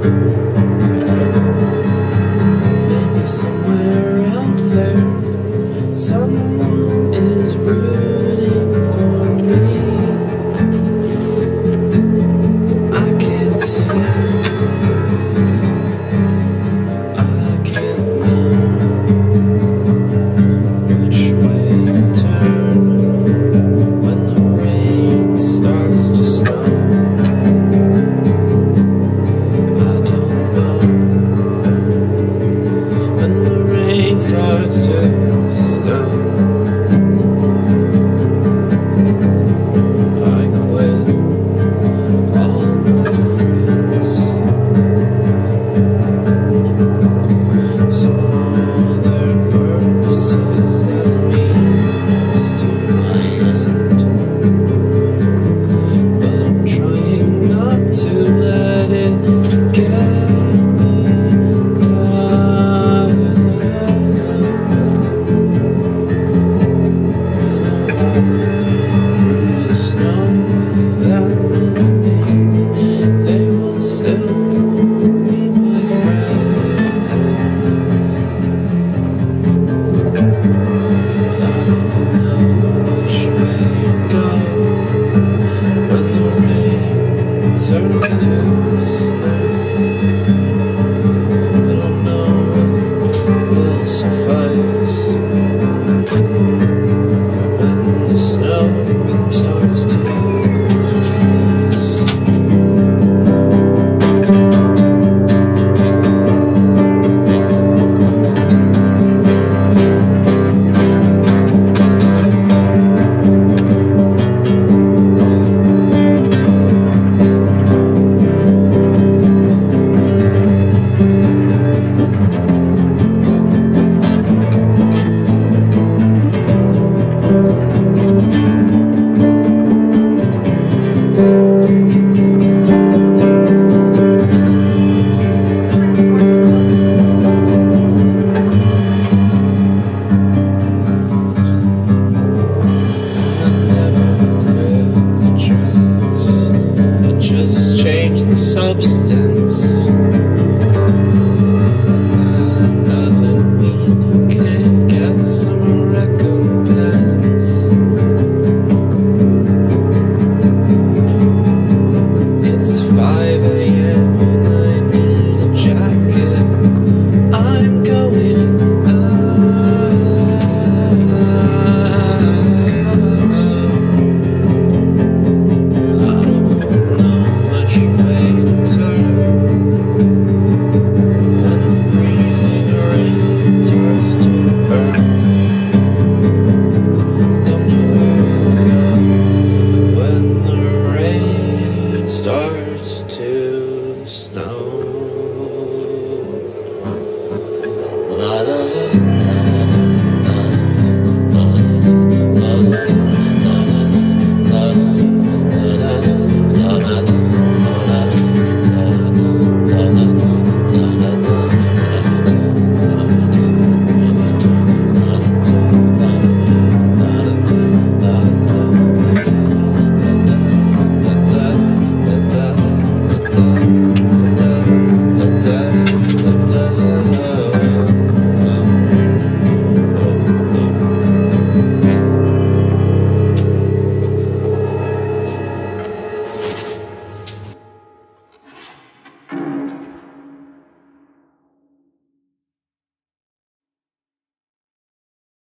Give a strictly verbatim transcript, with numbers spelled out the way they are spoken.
Maybe somewhere out there, someone is rooting for me. I can't see, I can't know which way to turn when the rain starts to snow. I don't know when the rain starts to snow. I quit all my friends, saw their purposes as means to my end, but I'm trying not to let it get me down. Through the snow with them and maybe they will still be my friends. But I don't know which way to go when the rain turns to snow. I don't know what will suffice when the snow starts to ice. Change the substance, and that doesn't mean you can't get some recompense. It's five A M and I need a jacket. I'm going starts to snow.